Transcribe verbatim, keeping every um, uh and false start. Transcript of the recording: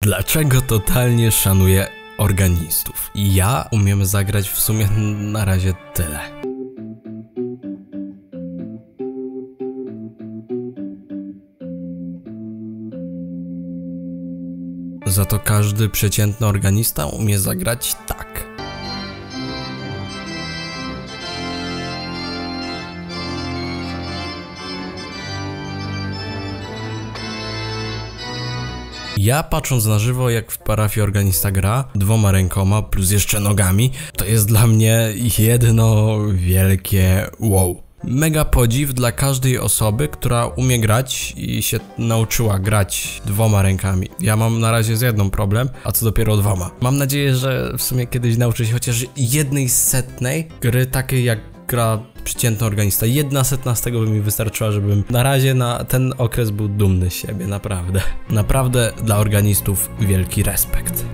Dlaczego totalnie szanuję organistów? Ja umiem zagrać w sumie na razie tyle. Za to każdy przeciętny organista umie zagrać tak. Ja patrząc na żywo, jak w parafii organista gra dwoma rękoma plus jeszcze nogami, to jest dla mnie jedno wielkie wow. Mega podziw dla każdej osoby, która umie grać i się nauczyła grać dwoma rękami. Ja mam na razie z jedną problem, a co dopiero dwoma. Mam nadzieję, że w sumie kiedyś nauczę się chociaż jednej setnej gry takiej jak gra przeciętny organista. Jedna setna z tego by mi wystarczyła, żebym na razie na ten okres był dumny z siebie, naprawdę. Naprawdę dla organistów wielki respekt.